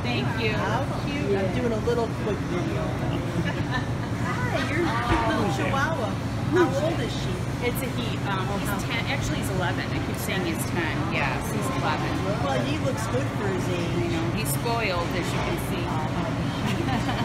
Thank you. How cute. I'm doing a little quick video. Hi, you're a cute little Chihuahua. How old is she? It's a he. He's 10. Actually, he's 11. I keep saying he's 10. Yes, he's 11. Well, he looks good for his age. You know, he's spoiled, as you can see.